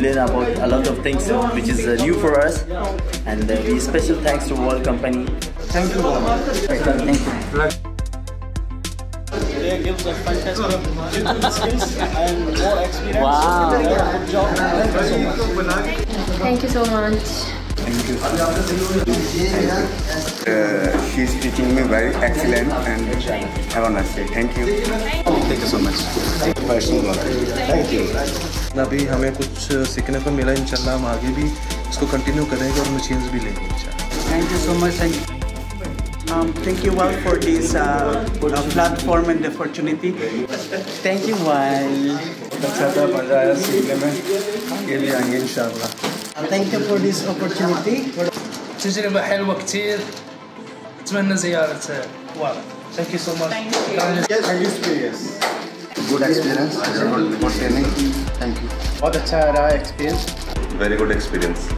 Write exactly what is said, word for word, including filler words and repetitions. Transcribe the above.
learn about a lot of things which is uh, new for us, and uh, we special thanks to WAHL company. Thank you very much. Thank you. They give us fantastic skills and more experience. Wow. Good job. Thank you so much. Thank you. Uh, she's teaching me very excellent and have a nice day. Thank you. Thank you so much. Thank you. अभी हमें कुछ सीखने को मिला, इंशाल्लाह हम आगे भी इसको कंटिन्यू करेंगे और मशीन्स भी लेंगे इंशाल्लाह. Thank you so much. Thank you. Um, thank you WAHL for this uh, uh, platform and opportunity. Thank you WAHL. अच्छा था, मजा आया सीखने में, ये भी आएंगे इंशाल्लाह. Thank you for this opportunity. تجربة حلوة كتير، أتمنى زيارة WAHL. Thank you so much. Good experience. Good experience. Good training. Thank you. बहुत अच्छा रहा experience. Very good experience.